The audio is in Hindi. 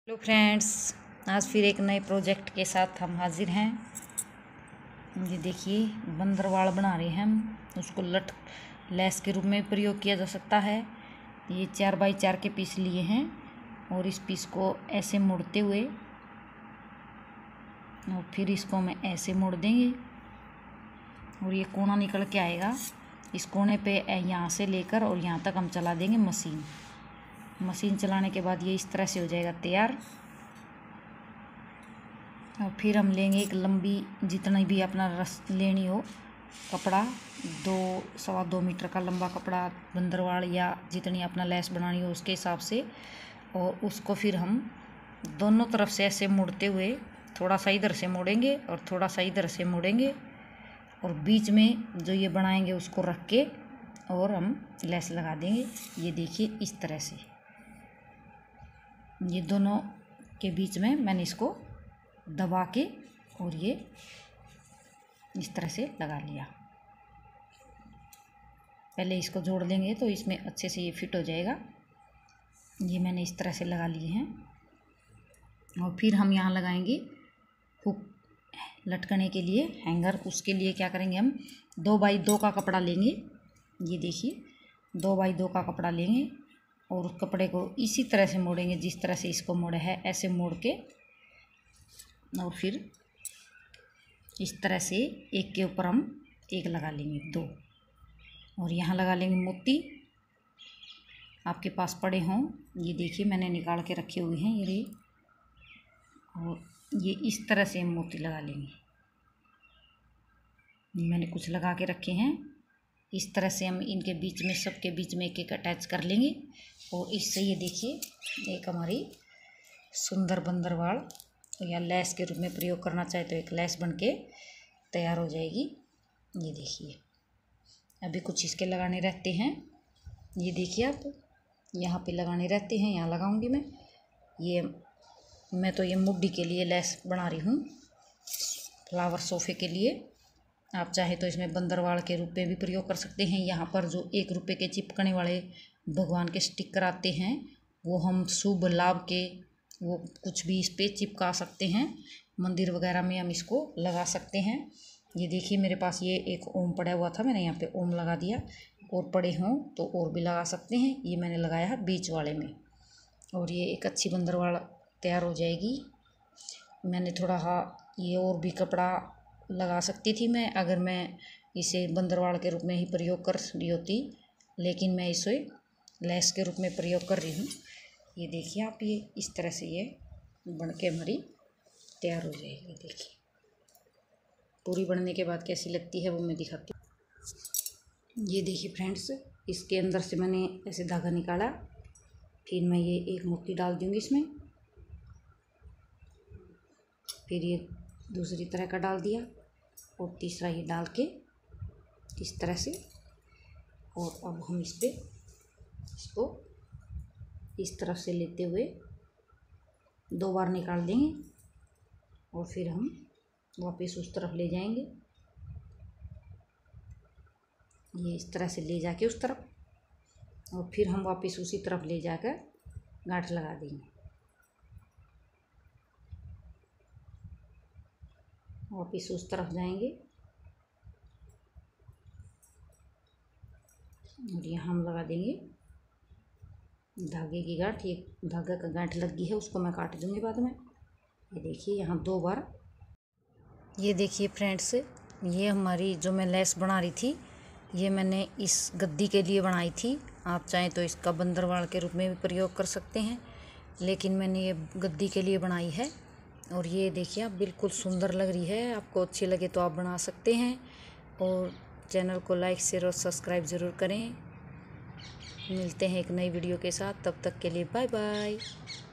हेलो फ्रेंड्स, आज फिर एक नए प्रोजेक्ट के साथ हम हाजिर हैं। ये देखिए, बंदरवाल बना रहे हैं हम। उसको लेस के रूप में प्रयोग किया जा सकता है। ये 4x4 के पीस लिए हैं और इस पीस को ऐसे मोड़ते हुए और फिर इसको मैं ऐसे मोड़ देंगे और ये कोना निकल के आएगा। इस कोने पे यहाँ से लेकर और यहाँ तक हम चला देंगे मशीन चलाने के बाद ये इस तरह से हो जाएगा तैयार। और फिर हम लेंगे एक लंबी, जितना भी अपना रस लेनी हो कपड़ा, 2 मीटर का लंबा कपड़ा, बंदरवाल या जितनी अपना लेस बनानी हो उसके हिसाब से। और उसको फिर हम दोनों तरफ से ऐसे मुड़ते हुए थोड़ा सा इधर से मोड़ेंगे और थोड़ा सा इधर से मोड़ेंगे और बीच में जो ये बनाएंगे उसको रख के और हम लेस लगा देंगे। ये देखिए, इस तरह से ये दोनों के बीच में मैंने इसको दबा के और ये इस तरह से लगा लिया। पहले इसको जोड़ देंगे तो इसमें अच्छे से ये फिट हो जाएगा। ये मैंने इस तरह से लगा लिए हैं और फिर हम यहाँ लगाएंगे हुक लटकने के लिए हैंगर। उसके लिए क्या करेंगे, हम 2x2 का कपड़ा लेंगे। ये देखिए, 2x2 का कपड़ा लेंगे और उस कपड़े को इसी तरह से मोड़ेंगे जिस तरह से इसको मोड़ा है, ऐसे मोड़ के और फिर इस तरह से एक के ऊपर हम एक लगा लेंगे, 2। और यहाँ लगा लेंगे मोती, आपके पास पड़े हों। ये देखिए, मैंने निकाल के रखे हुए हैं ये, और ये इस तरह से हम मोती लगा लेंगे। मैंने कुछ लगा के रखे हैं। इस तरह से हम इनके बीच में, सबके बीच में एक एक अटैच कर लेंगे और इससे ये देखिए, एक हमारी सुंदर बंदरवाल या लेस के रूप में प्रयोग करना चाहे तो एक लेस बन के तैयार हो जाएगी। ये देखिए, अभी कुछ इसके लगाने रहते हैं। ये देखिए, आप यहाँ पे लगाने रहते हैं, यहाँ लगाऊंगी मैं तो ये मुड्डी के लिए लेस बना रही हूँ, फ्लावर सोफे के लिए। आप चाहे तो इसमें बंदरवाल के रूप में भी प्रयोग कर सकते हैं। यहाँ पर जो 1 रुपये के चिपकने वाले भगवान के स्टिकर आते हैं, वो हम शुभ लाभ के, वो कुछ भी इस पर चिपका सकते हैं। मंदिर वगैरह में हम इसको लगा सकते हैं। ये देखिए, मेरे पास ये एक ओम पड़ा हुआ था, मैंने यहाँ पे ओम लगा दिया। और पड़े हों तो और भी लगा सकते हैं। ये मैंने लगाया है बीच वाले में और ये एक अच्छी बंदरवाल तैयार हो जाएगी। मैंने थोड़ा ये और भी कपड़ा लगा सकती थी मैं, अगर मैं इसे बंदरवाल के रूप में ही प्रयोग कर रही होती, लेकिन मैं इसे लेस के रूप में प्रयोग कर रही हूँ। ये देखिए आप, ये इस तरह से ये बन के हमारी तैयार हो जाएगी। देखिए, पूरी बनने के बाद कैसी लगती है वो मैं दिखाती हूँ। ये देखिए फ्रेंड्स, इसके अंदर से मैंने ऐसे धागा निकाला, फिर मैं ये एक मोती डाल दूँगी इसमें, फिर ये दूसरी तरह का डाल दिया और तीसरा ये डाल के इस तरह से। और अब हम इसको इस तरफ से लेते हुए 2 बार निकाल देंगे और फिर हम वापस उस तरफ ले जाएंगे। ये इस तरह से ले जाके उस तरफ और फिर हम वापस उसी तरफ ले जाकर गांठ लगा देंगे। वापस उस तरफ जाएंगे और यहाँ हम लगा देंगे धागे की गांठ। ये धागा का गांठ लग गई है, उसको मैं काट दूँगी बाद में। ये देखिए, यहाँ 2 बार। ये देखिए फ्रेंड्स, ये हमारी जो मैं लेस बना रही थी, ये मैंने इस गद्दी के लिए बनाई थी। आप चाहें तो इसका बंदरवाल के रूप में भी प्रयोग कर सकते हैं, लेकिन मैंने ये गद्दी के लिए बनाई है। और ये देखिए, आप बिल्कुल सुंदर लग रही है। आपको अच्छी लगे तो आप बना सकते हैं और चैनल को लाइक, शेयर और सब्सक्राइब ज़रूर करें। मिलते हैं एक नई वीडियो के साथ, तब तक के लिए बाय बाय।